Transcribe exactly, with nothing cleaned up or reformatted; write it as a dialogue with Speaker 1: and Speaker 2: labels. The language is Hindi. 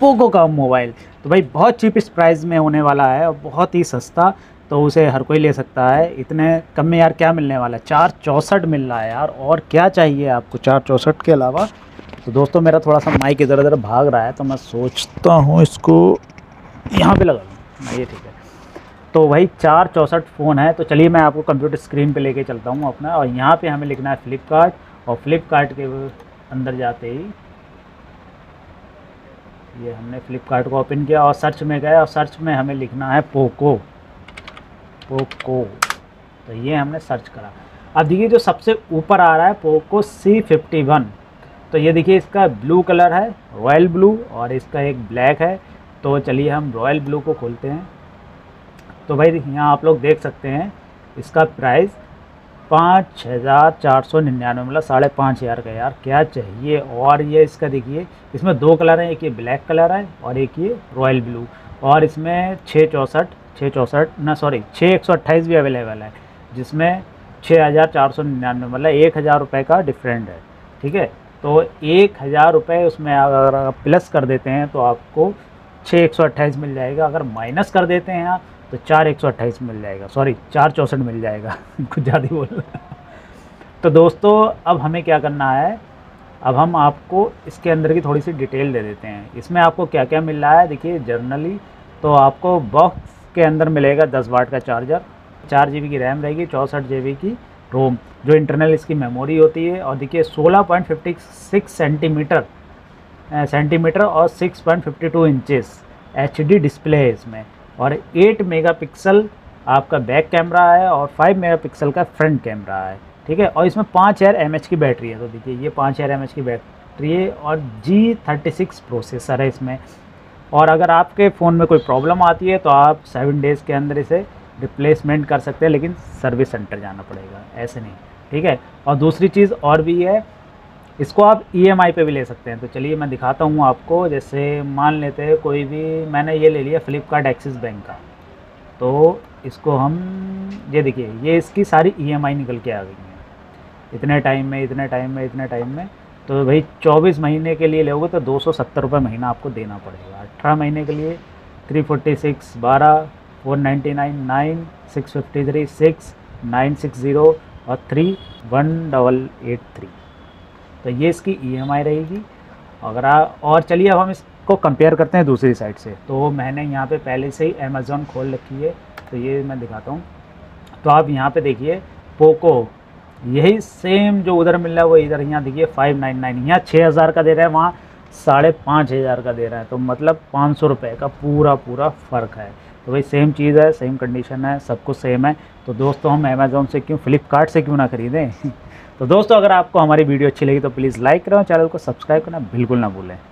Speaker 1: पोको का मोबाइल। तो भाई बहुत चीपेस्ट प्राइस में होने वाला है और बहुत ही सस्ता, तो उसे हर कोई ले सकता है। इतने कम में यार क्या मिलने वाला है, चार चौंसठ मिल रहा है यार, और क्या चाहिए आपको चार चौंसठ के अलावा। तो दोस्तों मेरा थोड़ा सा माइक इधर उधर भाग रहा है, तो मैं सोचता हूँ इसको यहाँ पे लगा लूँ, ये ठीक है। तो वही चार चौंसठ फ़ोन है। तो चलिए मैं आपको कंप्यूटर स्क्रीन पे लेके चलता हूँ अपना, और यहाँ पे हमें लिखना है फ्लिपकार्ट, और फ्लिपकार्ट के अंदर जाते ही ये हमने फ्लिपकार्ट को ओपन किया और सर्च में गए, और सर्च में हमें लिखना है पोको पोको। तो ये हमने सर्च करा। अब देखिए जो सबसे ऊपर आ रहा है पोको सी फिफ्टी वन। तो ये देखिए इसका ब्लू कलर है, रॉयल ब्लू, और इसका एक ब्लैक है। तो चलिए हम रॉयल ब्लू को खोलते हैं। तो भाई यहाँ आप लोग देख सकते हैं इसका प्राइस पाँच हज़ार चार सौ निन्यानवे, मतलब साढ़े पाँच हज़ार का। यार क्या चाहिए। और ये इसका देखिए इसमें दो कलर हैं, एक ये ब्लैक कलर है और एक ये रॉयल ब्लू। और इसमें छः चौंसठ छः चौंसठ ना सॉरी छः एक सौ अट्ठाईस भी अवेलेबल है, जिसमें छः हज़ार चार सौ निन्यानवे, मतलब एक हज़ार रुपये का डिफरेंट है। ठीक है, तो एक हज़ार रुपये उसमें अगर आप प्लस कर देते हैं तो आपको छः एक सौ अट्ठाईस मिल जाएगा। अगर माइनस कर देते हैं आप तो चार एक सौ अट्ठाईस मिल जाएगा, सॉरी चार चौंसठ मिल जाएगा कुछ ज़्यादा ही बोल। तो दोस्तों अब हमें क्या करना है, अब हम आपको इसके अंदर की थोड़ी सी डिटेल दे देते हैं। इसमें आपको क्या क्या मिल रहा है देखिए जर्नली। तो आपको बॉक्स के अंदर मिलेगा दस वाट का चार्जर, चार जी बी की रैम रहेगी, चौंसठ जी बी की रोम, जो इंटरनल इसकी मेमोरी होती है। और देखिए सोलह point fifty six centimeter centimeter और six point fifty two inches H D display है इसमें। और आठ मेगापिक्सल आपका बैक कैमरा है और पाँच मेगापिक्सल का फ्रंट कैमरा है। ठीक है, और इसमें पाँच हज़ार एम एच की बैटरी है। तो देखिए ये पाँच हज़ार एम एच की बैटरी है और जी थर्टी सिक्स प्रोसेसर है इसमें। और अगर आपके फ़ोन में कोई प्रॉब्लम आती है तो आप सेवन डेज़ के अंदर इसे रिप्लेसमेंट कर सकते हैं, लेकिन सर्विस सेंटर जाना पड़ेगा, ऐसे नहीं। ठीक है, और दूसरी चीज़ और भी है, इसको आप ई एम आई पे भी ले सकते हैं। तो चलिए मैं दिखाता हूँ आपको। जैसे मान लेते हैं कोई भी, मैंने ये ले लिया फ्लिपकार्ट एक्सिस बैंक का, तो इसको हम ये देखिए ये इसकी सारी ई एम आई निकल के आ गई हैं, इतने टाइम में इतने टाइम में इतने टाइम में। तो भाई चौबीस महीने के लिए लोगे तो दो सौ सत्तर रुपये महीना आपको देना पड़ेगा। अठारह महीने के लिए थ्री फोर्टी सिक्स बारह four ninety nine nine six fifty three six nine six zero और three one double eight three. तो ये इसकी ई एम आई रहेगी। अगर आप, और चलिए अब हम इसको कंपेयर करते हैं दूसरी साइड से। तो मैंने यहाँ पे पहले से ही अमेज़ॉन खोल रखी है, तो ये मैं दिखाता हूँ। तो आप यहाँ पे देखिए पोको, यही सेम जो उधर मिल रहा है वो इधर यहाँ देखिए फाइव नाइन नाइन, यहाँ छः हज़ार का दे रहा है, वहाँ साढ़े पाँच हज़ार का दे रहा है। तो मतलब पाँच सौ रुपये का पूरा पूरा फ़र्क है। तो भाई सेम चीज़ है, सेम कंडीशन है, सब कुछ सेम है। तो दोस्तों हम अमेज़ॉन से क्यों, फ्लिपकार्ट से क्यों ना ख़रीदें। तो दोस्तों अगर आपको हमारी वीडियो अच्छी लगी तो प्लीज़ लाइक करें, चैनल को सब्सक्राइब करना बिल्कुल ना भूलें।